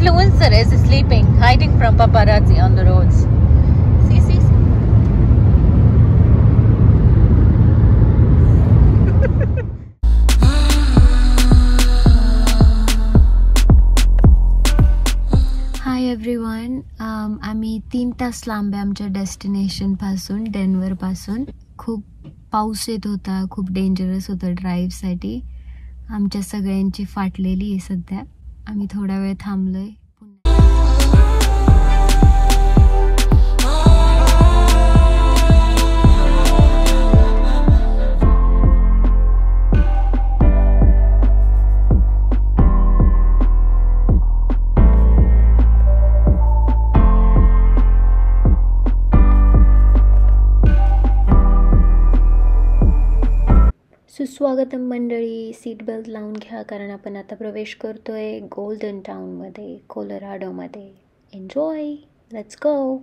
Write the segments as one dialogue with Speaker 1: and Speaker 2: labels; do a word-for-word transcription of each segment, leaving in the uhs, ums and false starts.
Speaker 1: influencer is sleeping, hiding from paparazzi on the roads. See, see, see.
Speaker 2: Hi everyone. आम्ही तीन तास लांब आहे आमच्या डेस्टिनेशनपासून, डेन्व्हरपासून. खूप पाऊस येत होता, खूप डेंजरस होतं ड्राईव्हसाठी. आमच्या सगळ्यांची फाटलेली आहे सध्या. आम्ही थोडा वेळ थांबलोय. सुस्वागतम मंडळी. सीट बेल्ट लावून घ्या, कारण आपण आता प्रवेश करतोय गोल्डन टाउनमध्ये, कोलोराडोमध्ये. Enjoy, let's go.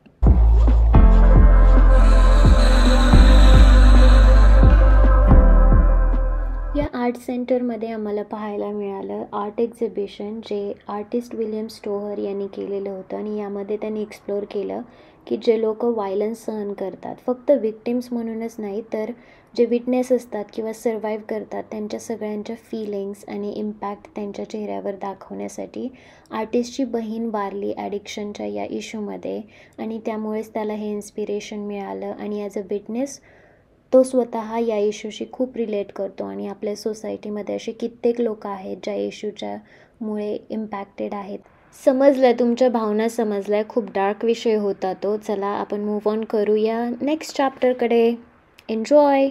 Speaker 2: या आर्ट सेंटरमध्ये आम्हाला पाहायला मिळालं आर्ट एक्झिबिशन, जे आर्टिस्ट विलियम स्टोहर यांनी केलेलं होतं. आणि यामध्ये त्यांनी एक्सप्लोर केलं की जे लोक व्हायलन्स सहन करतात, फक्त विक्टिम्स म्हणूनच नाही तर जे विटनेस असतात किंवा सर्वाईव्ह करतात, त्यांच्या सगळ्यांच्या फिलिंग्स आणि इम्पॅक्ट त्यांच्या चेहऱ्यावर दाखवण्यासाठी आर्टिस्टची बहीण वारली ॲडिक्शनच्या या इश्यूमध्ये, आणि त्यामुळेच त्याला हे इन्स्पिरेशन मिळालं. आणि ॲज अ विटनेस तो स्वतः या इश्यूशी खूप रिलेट करतो. आणि आपल्या सोसायटीमध्ये असे कित्येक लोक आहेत ज्या इश्यूच्या मुळे इम्पॅक्टेड आहेत. समजलं, तुमच्या भावना समजल्या. खूप डार्क विषय होता तो. चला आपण मूव्ह ऑन करूया नेक्स्ट चॅप्टरकडे. एन्जॉय.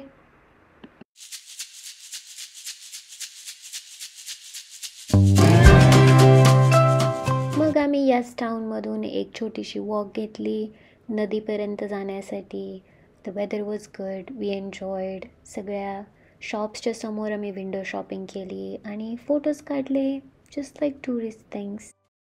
Speaker 2: मग आम्ही याच टाउनमधून एक छोटीशी वॉक घेतली नदीपर्यंत जाण्यासाठी. The weather was good, we enjoyed. सगळ्या शॉप्सच्या समोर आम्ही विंडो शॉपिंग केली आणि फोटोज काढले, जस्ट लाईक टुरिस्ट थिंग्स.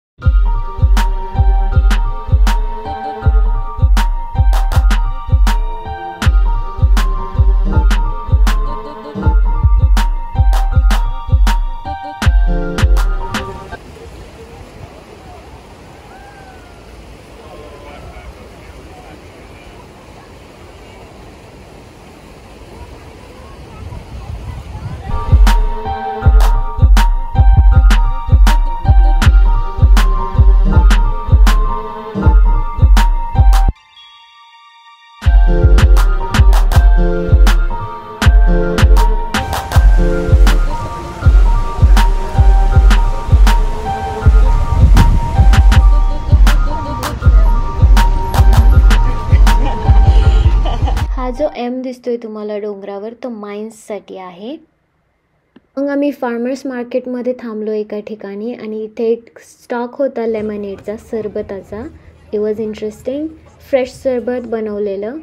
Speaker 2: हा जो एम दिसतोय तुम्हाला डोंगरावर, तो माइन्ससाठी आहे. मग आम्ही फार्मर्स मार्केटमध्ये थांबलो एका ठिकाणी, आणि इथे एक स्टॉक होता लेमनेडचा, सरबताचा. It was interesting. फ्रेश सरबत बनवलेलं.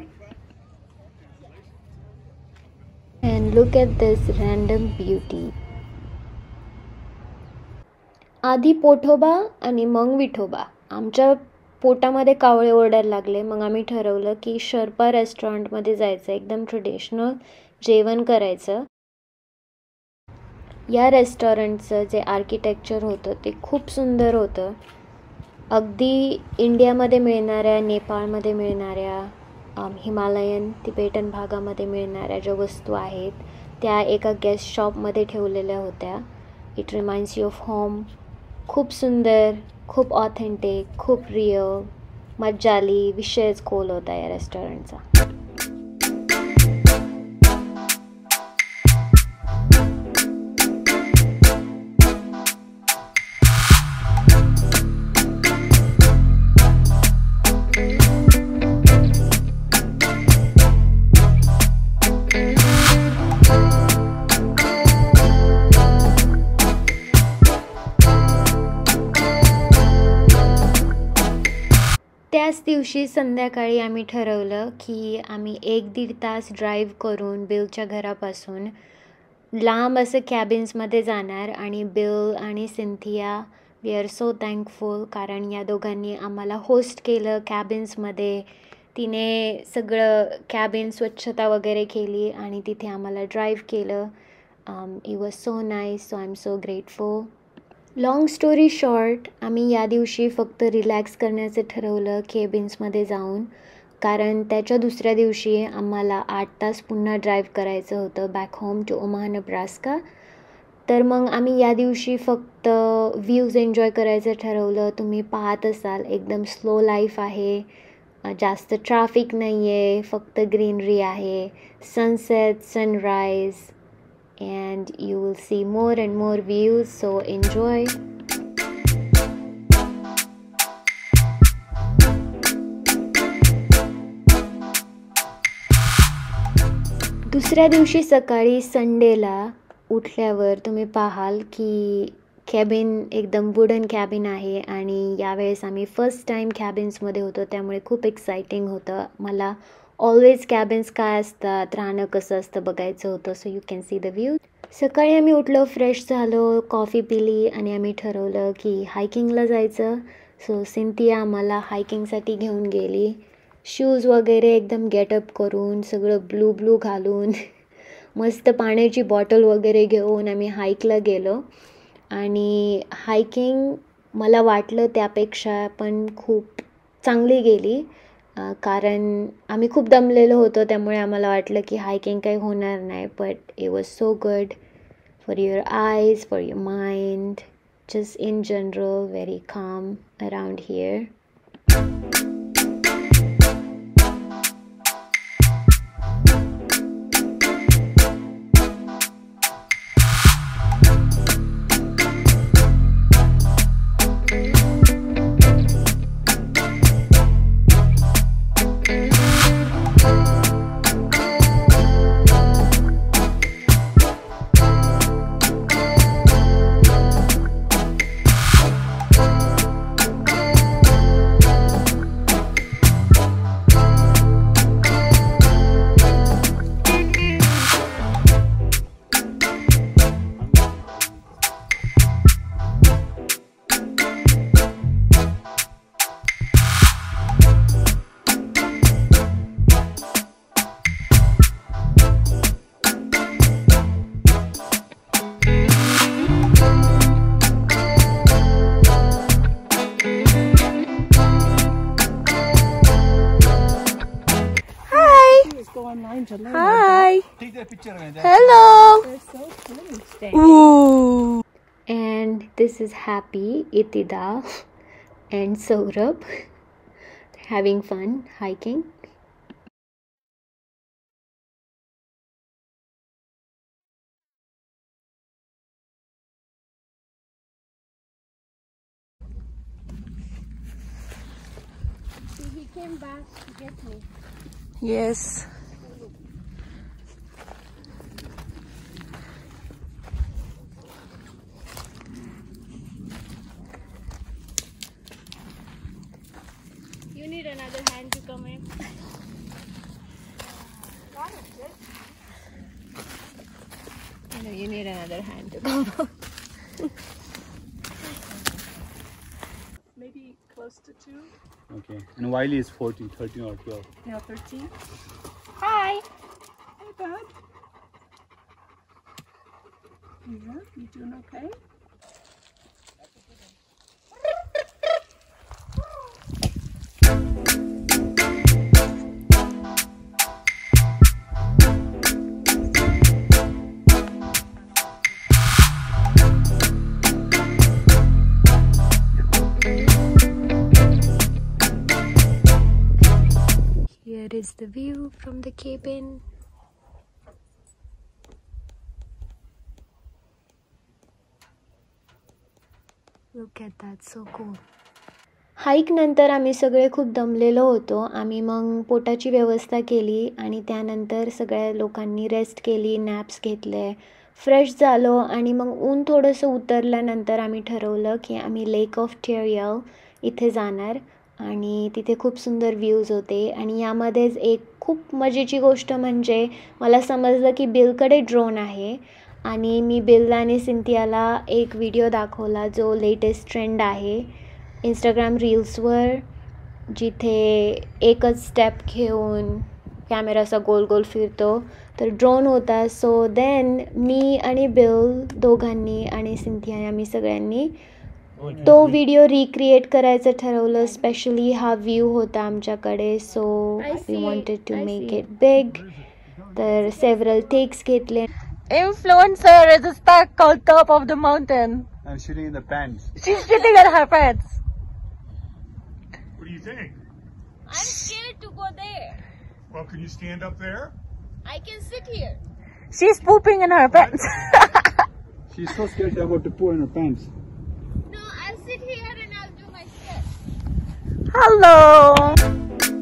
Speaker 2: And look at this random beauty. आधी पोठोबा आणि मग विठोबा. आमच्या पोटामध्ये कावळे ओरडायला लागले. मग आम्ही ठरवलं की शर्पा रेस्टॉरंटमध्ये जायचं, एकदम ट्रेडिशनल जेवण करायचं. या रेस्टॉरंटचं जे आर्किटेक्चर होतं ते खूप सुंदर होतं. अगदी इंडियामध्ये मिळणाऱ्या, नेपाळमध्ये मिळणाऱ्या, हिमालयन तिबेटन भागामध्ये मिळणाऱ्या ज्या वस्तू आहेत त्या एका गेस्ट शॉपमध्ये ठेवलेल्या होत्या. It reminds you of home. खूप सुंदर, खूप ऑथेंटिक, खूप रिअल. मज्जा आली. विषयच खोल होता या रेस्टॉरंटचा. त्याच दिवशी संध्याकाळी आम्ही ठरवलं की आम्ही एक दीड तास ड्राईव्ह करून बिलच्या घरापासून लांब असं कॅबिन्समध्ये जाणार. आणि बिल आणि Cynthia, we are so thankful, कारण या दोघांनी आम्हाला होस्ट केलं कॅबिन्समध्ये. तिने सगळं कॅबिन स्वच्छता वगैरे केली आणि तिथे आम्हाला ड्राईव्ह केलं. It was so nice. So I am so grateful. Long story short, आम्ही या दिवशी फक्त रिलॅक्स करण्याचं ठरवलं केबिन्समध्ये जाऊन, कारण त्याच्या दुसऱ्या दिवशी आम्हाला आठ तास पुन्हा ड्राईव्ह करायचं होतं back home to Omaha Nebraska. तर मग आम्ही या दिवशी फक्त व्ह्यूज एन्जॉय करायचं ठरवलं. तुम्ही पाहत असाल एकदम स्लो लाईफ आहे, जास्त ट्रॅफिक नाही आहे, फक्त ग्रीनरी आहे, sunset, sunrise, and you will see more and more views, so enjoy. दुसऱ्या दिवशी सकाळी संडेला उठल्यावर तुम्ही पाहाल की कॅबिन एकदम वुडन कॅबिन आहे आणि यावेळेस आम्ही फर्स्ट टाईम कॅबिन्समध्ये होतो, त्यामुळे खूप एक्साइटिंग होतं. मला ऑलवेज कॅबिन्स काय असतात, राहणं कसं असतं बघायचं होतं. So you can see the view. सकाळी आम्ही उठलो, फ्रेश झालो, कॉफी पिली आणि आम्ही ठरवलं की हायकिंगला जायचं. सो सिंथिया आम्हाला हायकिंगसाठी घेऊन गेली. शूज वगैरे एकदम गेटअप करून, सगळं ब्लू ब्लू घालून, मस्त पाण्याची बॉटल वगैरे घेऊन आम्ही हाईकला गेलो. आणि हायकिंग मला वाटलं त्यापेक्षा पण खूप चांगली गेली, कारण आम्ही खूप दमलेलो होतो, त्यामुळे आम्हाला वाटलं की हायकिंग काही होणार नाही. But it was so good for your eyes, for your mind, just in general very calm around here.
Speaker 1: Hi.
Speaker 3: Take that picture.
Speaker 1: Hello.
Speaker 3: They're so cute.
Speaker 1: Ooh.
Speaker 2: And this is Happy, Itida, and Saurabh having fun hiking.
Speaker 4: See, he came back to get me.
Speaker 1: Yes.
Speaker 4: You need another hand to come in.
Speaker 1: No, you need another hand to come up.
Speaker 3: Maybe close to two.
Speaker 5: Okay. And Wiley is fourteen, thirteen or twelve.
Speaker 3: Yeah, thirteen.
Speaker 1: Hi.
Speaker 3: Hey, bud. Yeah, you doing okay?
Speaker 2: Here is the view from the cabin. Look at that, so cool. Hike नंतर आम्ही सगळे खूप दमलेलो होतो. आम्ही मग पोटाची व्यवस्था केली आणि त्यानंतर सगळ्या लोकांनी रेस्ट केली, नॅप्स घेतले, फ्रेश झालो आणि मग ऊन थोडंसं उतरल्यानंतर आम्ही ठरवलं की आम्ही लेक ऑफ टेरियल इथे जाणार आणि तिथे खूप सुंदर व्ह्यूज होते. आणि यामध्येच एक खूप मजेची गोष्ट म्हणजे मला समजलं की बिलकडे ड्रोन आहे आणि मी बिल आणि सिंथियाला एक व्हिडिओ दाखवला जो लेटेस्ट ट्रेंड आहे इंस्टाग्राम रील्सवर, जिथे एकच स्टेप घेऊन कॅमेरा असा गोल गोल फिरतो. तर ड्रोन होता. सो देन मी आणि बिल दोघांनी आणि सिंथिया आम्ही सगळ्यांनी तो व्हिडिओ रिक्रिएट करायचं ठरवलं. स्पेशली हा व्ह्यू होता आमच्याकडे. So we wanted to make it big. तर सेव्हरल टेक्स घेतले.
Speaker 1: Influencer is stuck on top of the mountain.
Speaker 5: I'm shitting in the pants.
Speaker 1: She's shitting in her pants.
Speaker 6: What do you think?
Speaker 4: I'm scared to go there.
Speaker 6: Well, can you stand up there?
Speaker 4: I can sit here.
Speaker 1: She's pooping in her pants.
Speaker 5: She's so scared she's about to poo in her pants.
Speaker 4: No, I'll sit here and I'll do my steps.
Speaker 1: Hello.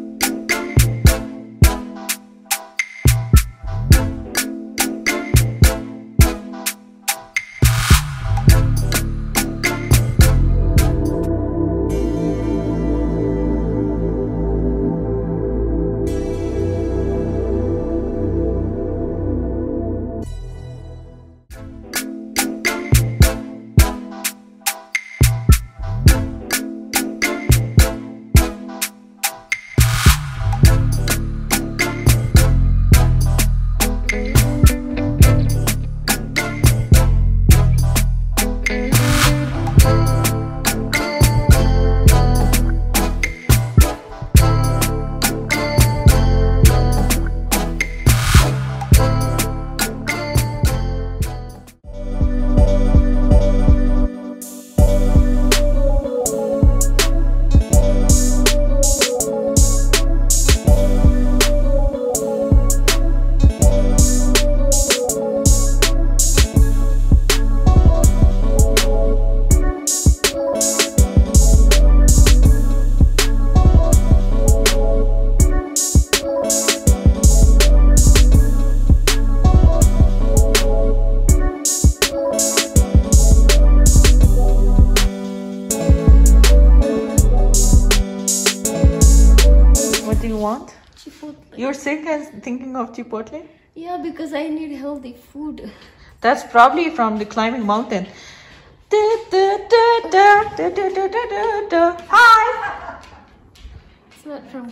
Speaker 1: What do you want?
Speaker 4: Chipotle.
Speaker 1: You're sick and thinking of Chipotle?
Speaker 4: Yeah, because I need healthy food.
Speaker 1: That's probably from the climbing mountain. Da, da, da, da, da, da, da, da, da. Hi!
Speaker 4: It's not from.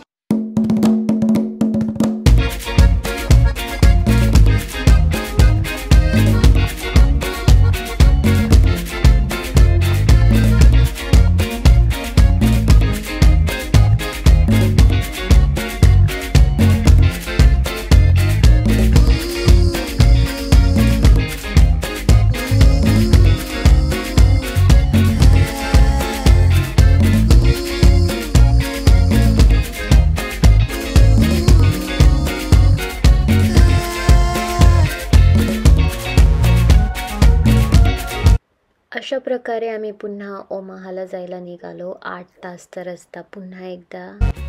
Speaker 2: अशा प्रकारे आम्ही पुन्हा ओमाहाला जायला निघालो. आठ तासचा रस्ता पुन्हा एकदा.